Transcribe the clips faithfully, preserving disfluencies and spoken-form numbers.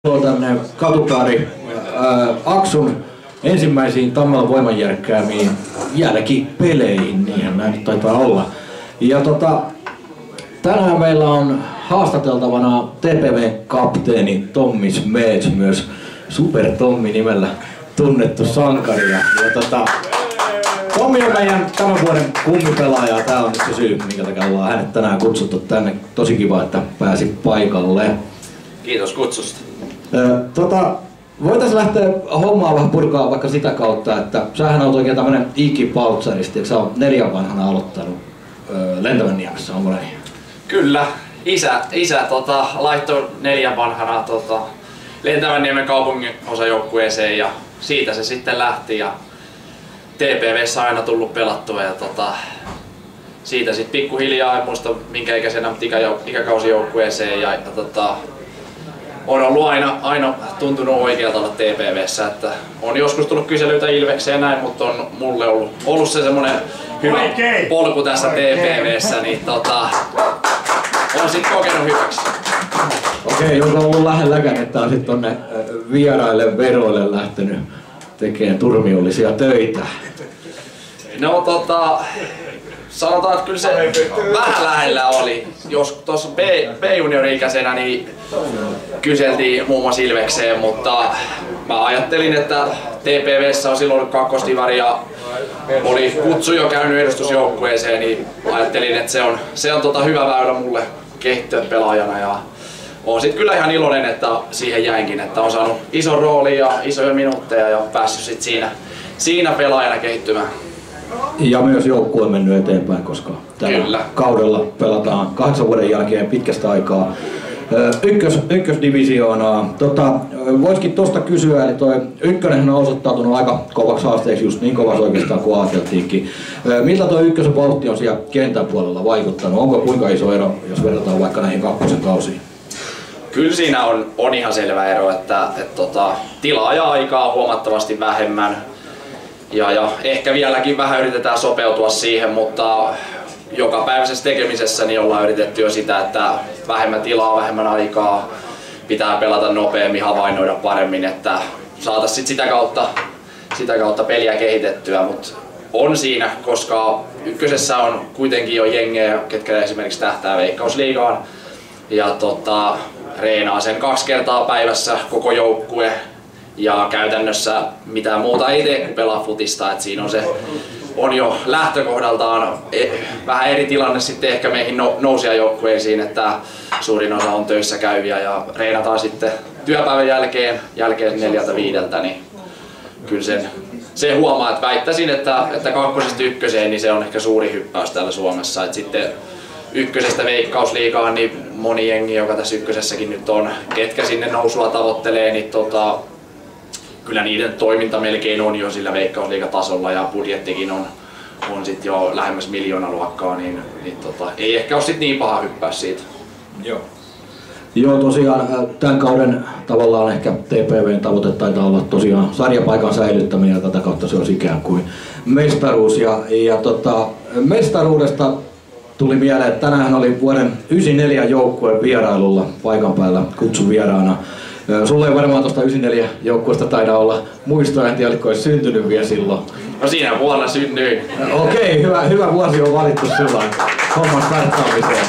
tänne Katukaari ää, Aksun ensimmäisiin Tammelan voimanjärkkäämiin jälkipeleihin, niinhän näin nyt taitaa olla. Ja tota, tänään meillä on haastateltavana T P V-kapteeni Tommi Smeds, myös Super Tommi nimellä tunnettu sankari. Ja, ja tota, Tommi on meidän tämän vuoden kummipelaaja ja tää on nyt se syy, minkä takia ollaan hänet tänään kutsuttu tänne. Tosi kiva, että pääsi paikalle. Kiitos kutsusta. Tota, voitaisiin lähteä hommaa vähän purkaa vaikka sitä kautta, että sähän olet oikein tämmönen ikipautsaristi, eikö sä oot neljän vanhana aloittanut Lentävänniemessä, onko näin? Kyllä, isä, isä tota, laittoi neljän vanhana tota, Lentävänniemen kaupungin osajoukkueeseen ja siitä se sitten lähti ja T P V:ssä on aina tullut pelattua ja tota, siitä sitten pikkuhiljaa, en muista minkä ikäisenä, mutta ikäkausijoukkueeseen ja, ja tota, on ollut aina, aina tuntunut oikealta olla T P V:ssä, että on joskus tullut kyselyitä Ilvekseen näin, mutta on mulle ollut, ollut se semmonen hyvä Oikein. polku tässä Oikein. T P V:ssä, niin tota, on sit kokenut hyväksi. Okei, onko ollut lähelläkään, että on sit tonne vieraille veroille lähtenyt tekemään turmiollisia töitä? No tota, sanotaan, että kyllä se vähän lähellä oli. Jos tuossa B-juniori-ikäisenä niin kyseltiin muun muassa Ilvekseen, mutta mä ajattelin, että T P V:ssä on silloin kakkostivari ja oli kutsu jo käynyt edustusjoukkueeseen, niin ajattelin, että se on, se on tota hyvä väylä mulle kehittyä pelaajana. Ja oon sit kyllä ihan iloinen, että siihen jäinkin, että on saanut ison roolin ja isoja minuutteja ja päässyt sit siinä, siinä pelaajana kehittymään. Ja myös joukkue on mennyt eteenpäin, koska tällä Kyllä. kaudella pelataan kahdeksan vuoden jälkeen pitkästä aikaa ykkös, ykkösdivisioonaa. Tota, voisikin tuosta kysyä, eli toi ykkönen on osoittautunut aika kovaksi haasteeksi, just niin kovaksi oikeastaan kuin ajateltiinkin. Miltä tuo ykkösen vauhti on siellä kentän puolella vaikuttanut? Onko kuinka iso ero, jos verrataan vaikka näihin kakkosen kausiin? Kyllä siinä on, on ihan selvä ero, että et tota, tilaa ja aikaa on huomattavasti vähemmän. Ja, ja ehkä vieläkin vähän yritetään sopeutua siihen, mutta jokapäiväisessä tekemisessä niin ollaan yritetty jo sitä, että vähemmän tilaa, vähemmän aikaa, pitää pelata nopeammin, havainnoida paremmin, että saataisiin sitä kautta, sitä kautta peliä kehitettyä. Mutta on siinä, koska ykkösessä on kuitenkin jo jengejä, ketkä esimerkiksi tähtää Veikkausliigaan ja tota, reenaa sen kaksi kertaa päivässä koko joukkue. Ja käytännössä mitään muuta ei tee kuin pelaa futista, että siinä on se on jo lähtökohdaltaan vähän eri tilanne sitten ehkä meihin nousijajoukkueisiin, että suurin osa on töissä käyviä ja reenataan sitten työpäivän jälkeen, jälkeen neljältä viideltä, niin kyllä sen, se huomaa, että väittäisin, että, että kakkosesta ykköseen niin se on ehkä suuri hyppäys täällä Suomessa, että sitten ykkösestä Veikkausliigaan niin moni jengi, joka tässä ykkösessäkin nyt on, ketkä sinne nousua tavoittelee, niin tota, kyllä niiden toiminta melkein on jo sillä Veikkausliigatasolla ja budjettikin on, on sit jo lähemmäs miljoonaluokkaa, niin, niin tota, ei ehkä ole sit niin paha hyppää siitä. Joo. Joo, tosiaan tämän kauden tavallaan ehkä T P V:n tavoite taitaa olla tosiaan sarjapaikan säilyttäminen ja tätä kautta se olisi ikään kuin mestaruus. Ja, ja tota, mestaruudesta tuli mieleen, että tänään oli vuoden yhdeksänkymmentäneljä joukkueen vierailulla paikan päällä kutsun vieraana. Sulla ei varmaan tuosta yhdeksänkymmentäneljä joukkueesta taida olla muistoja, en tiedä, oliko olisi syntynyt vielä silloin. No siinä vuonna synnyin. Okei, okay, hyvä, hyvä vuosi on valittu silloin homman starttaamiseen.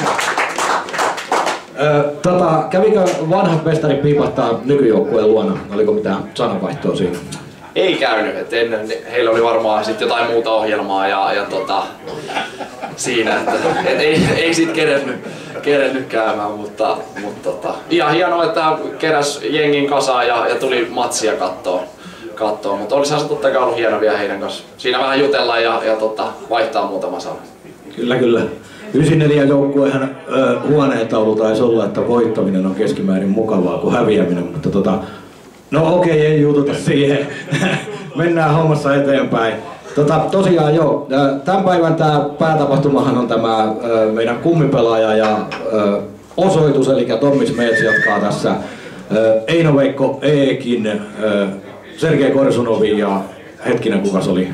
Tota, kävikö vanhat mestarit piipahtaa nykyjoukkueen luona? Oliko mitään sananvaihtoa siinä? Ei käynyt, et ennen heillä oli varmaan sit jotain muuta ohjelmaa ja, ja tota, siinä, että et ei, ei sit kerennyt, kerennyt käymään, mutta, mutta tota, ihan hienoa, että keräs jengin kasaan ja, ja tuli matsia kattoon, kattoon, mutta olisihan se totta kai ollut hieno vielä heidän kanssa. Siinä vähän jutella ja, ja tota, vaihtaa muutama sana. Kyllä, kyllä. yhdeksänkymmentäneljä joukkueen huoneentaulu taisi olla, että voittaminen on keskimäärin mukavaa kuin häviäminen, mutta tota, no okei, okay, ei juututa siihen. Mennään hommassa eteenpäin. Tota, tosiaan joo, tämän päivän tämä päätapahtumahan on tämä meidän kummipelaaja ja osoitus, eli Tommi Smeds jatkaa tässä Eino-Veikko Eekin, Sergei Korsunovi ja hetkinen kukas oli?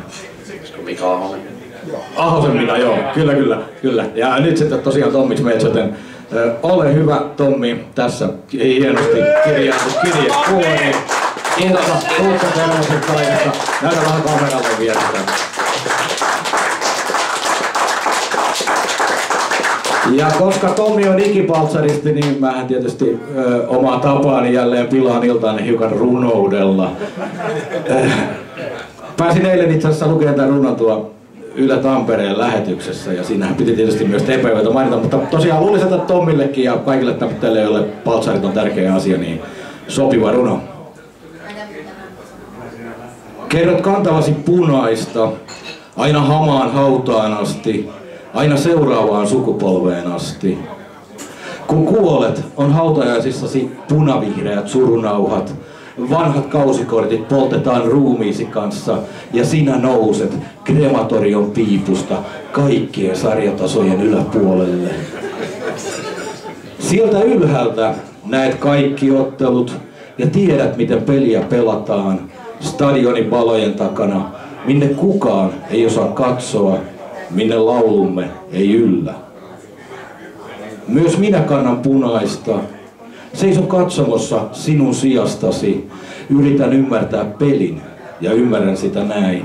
Mika Ahonen. Ahosen Mika, joo, kyllä, kyllä, kyllä. Ja nyt sitten tosiaan Tommi Smeds, joten Ole hyvä, Tommi, tässä hienosti kirjattu kirjekuori. Kiitos, uutta terveiset kaikesta. Näytä vähän kameralle vielä. Ja koska Tommi on ikipaltsaristi, niin mähän tietysti ö, omaa tapaani jälleen pilaan iltaan hiukan runoudella. Pääsin eilen itse asiassa lukemaan tämän runon tuo Yle Tampereen lähetyksessä ja siinähän piti tietysti myös teepäiväitä mainita, mutta tosiaan luulisin, että Tommillekin ja kaikille tämmöille, joille paltsarit on tärkeä asia, niin sopiva runo. Kerrot kantavasi punaista, aina hamaan hautaan asti, aina seuraavaan sukupolveen asti. Kun kuolet, on hautajaisissasi punavihreät surunauhat, vanhat kausikortit poltetaan ruumiisi kanssa ja sinä nouset krematorion piipusta kaikkien sarjatasojen yläpuolelle. Sieltä ylhäältä näet kaikki ottelut ja tiedät, miten peliä pelataan stadionin valojen takana, minne kukaan ei osaa katsoa, minne laulumme ei yllä. Myös minä kannan punaista. Seison katsomossa sinun sijastasi. Yritän ymmärtää pelin ja ymmärrän sitä näin.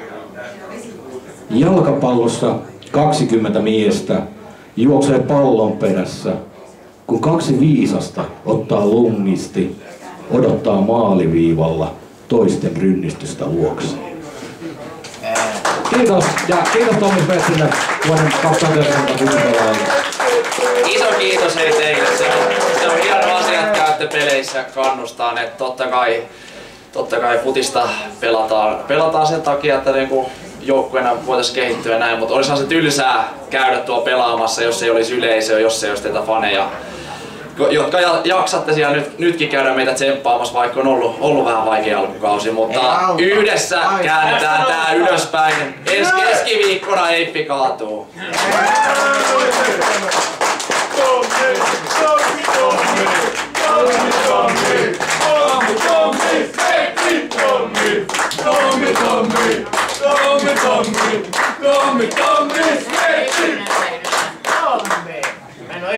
Jalkapallossa kaksikymmentä miestä juoksee pallon perässä, kun kaksi viisasta ottaa lungisti, odottaa maaliviivalla toisten rynnistystä luokseen. Kiitos ja kiitos Tommi Spetsille vuoden kaksituhattayhdeksäntoista. Iso kiitos hei teille. Se on, se on hieno asia, että käytte peleissä kannustaan. Että totta kai, totta kai futista pelataan, pelataan sen takia, että niinku joukkueena voitaisiin kehittyä näin, mutta olisihan se tylsää käydä tuo pelaamassa, jos ei olisi yleisöä, jos ei olisi teitä faneja, jotka jaksatte siellä nyt, nytkin käydä meitä tsemppaamassa, vaikka on ollut, ollut vähän vaikea alkukausi, mutta yhdessä käännetään tää ylöspäin. Ensi keskiviikkona Eippi kaatuu. Tommy, Tommy, Tommy, Tommy, Tommy, Tommy,